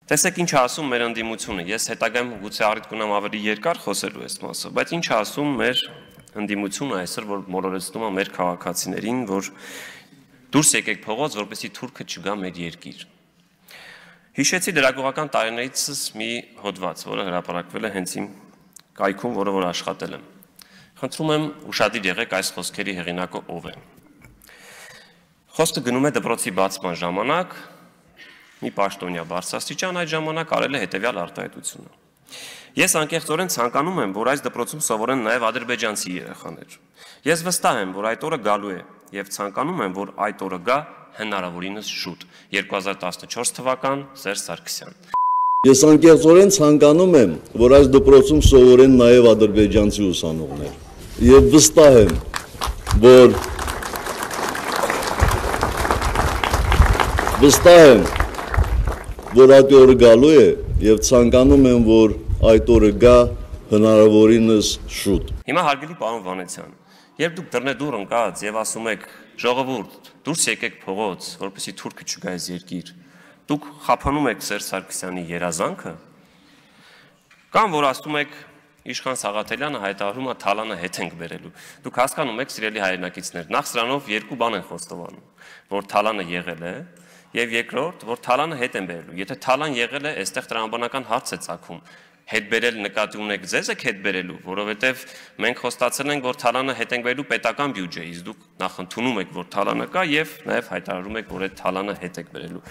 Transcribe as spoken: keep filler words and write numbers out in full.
Տեսեք ինչ ասում մեր ընդդիմությունը, ես հետագայում գուցե առիթ կունեմ ավելի երկար խոսելու այս մասը, բայց ինչ ասում մեր ընդդիմությունը այսօր, որ մոլորեցնում է մեր քաղաքացիներին, որ դուրս եկեք փողոց, որպեսզի թուրքը չգա մեր երկիր։ Հիշեցի լրագրողական տարիներիցս մի հոդված, որը հրապարակվել է հենց իմ կայքում, որը որ աշխատել եմ։ Խնդրում եմ ուշադիր եղեք այս խոսքերի հեղինակը ով է։ Խոսքը գնում է դպրոցի բացման ժամանակ, մի պաշտոնյա բարձրաստիճան այդ ժամանակ արել է հետևյալ արտահայտությունը։ Ես անկեղծորեն ցանկանում եմ, որ այս դպրոցում սովորեն նաև ադրբեջանցի երեխաներ։ Ես վստահ եմ, որ այդ օրը գալու է եւ ցանկանում եմ, որ այդ օրը գա հնարավորինս շուտ։ երկու հազար տասնչորս թվական Սերժ Սարգսյան։ Ես անկեղծորեն ցանկանում եմ, որ այս դպրոցում սովորեն նաև ադրբեջանցի ուսանողներ։ Եվ վստահ եմ, որ վստահ եմ, որ այդ օրը գալու է եւ ցանկանում եմ, որ այդ օրը գա հնարավորինս շուտ։ Հիմա հարգելի պարոն Վանեցյան, երբ դուք դռնեդուռ ընկած եւ ասում եք ժողովուրդ, դուրս եկեք փողոց, որպեսզի թուրքը չգա այս երկիր, դուք խափանում եք Սերժ Սարգսյանի երազանքը, կամ որ ասում եք Իշխան Սաղաթելյանը հայտարարում է Թալանը հետ ենք բերելու։ Դուք հասկանում եք, սիրելի հայրենակիցներ, նախ սրանով երկու բան են խոստովանում, որ Թալանը եղել է, եւ երկրորդ, որ Թալանը հետ են բերելու։ Եթե Թալան եղել է, այստեղ տրամաբանական հարց է ծագում։ Հետ բերել նկատի ունեք ձեզ եք հետ բերելու, որովհետեւ մենք խոստացել ենք, որ Թալանը հետ ենք բերելու պետական բյուջեից։ Դուք նախ ընդունում եք, որ Թալանը կա եւ նաեւ հայտարարում եք, որ այդ Թալանը հետ եք բերելու։